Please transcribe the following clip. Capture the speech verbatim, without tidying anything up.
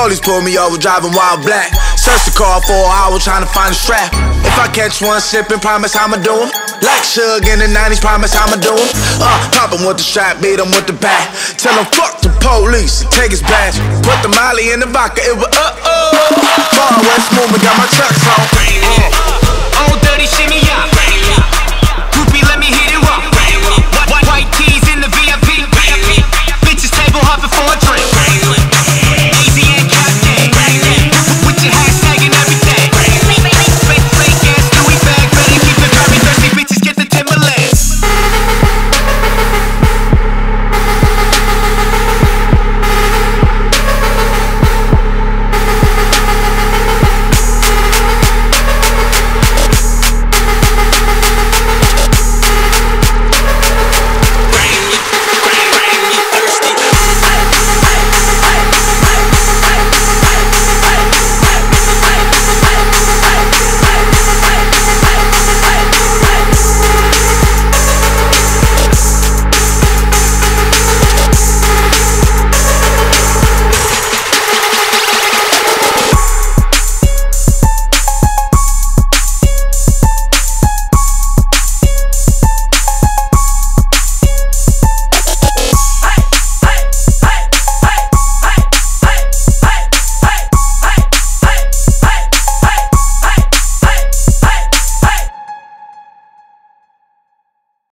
Police pulled me over driving while black. Searched the car for an hour trying to find a strap. If I catch one sipping, promise I'ma do him. Like Suge in the nineties, promise I'ma do him. Uh, pop him with the strap, beat him with the bat. Tell him fuck the police, take his badge. Put the molly in the vodka, it was uh-oh. Far West movement, got my chucks on. On dirty shimmy, yeah.